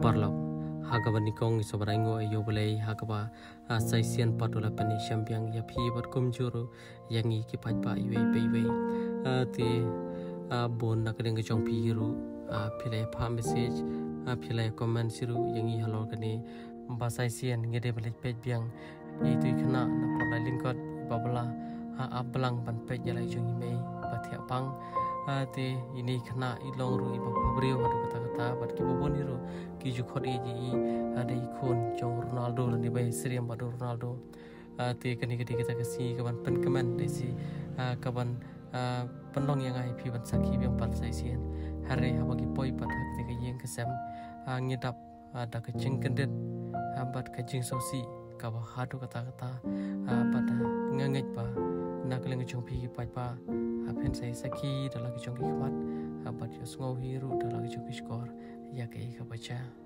parlau hagaban nikong isobarango ayo boleh hagaba saisian patola pani champion ya phi bat kumjuru yangi ki pajpa iwe peiwe ti bon nakadeng ke chong piru philai pha message philai comment siru yangi halor kani ba saisian ngede balik page biang itu khana na polai linkot babla ablang ban page jalai chong ime bathia pang te ini khana ilong ru iba fabrio badu kata-kata bat ki bobon hiru ki ju khodi ji ada ikon jong Ronaldo ni bai seriam badu Ronaldo te kani kita kasi kaban pen comment desi kaban penong yang ai pi ban sakhi biang pat sai sian hare habagi poi pat hak te yeng kesam ngidap ada kecing kendet bat kecing sosi kaba hadu kata-kata pada ngangej pa nakleng chong pi pat pa apen sai sakhi dalam chong ki kmat abat yo sngo hiru dalam chong ki skor ya ke ka baca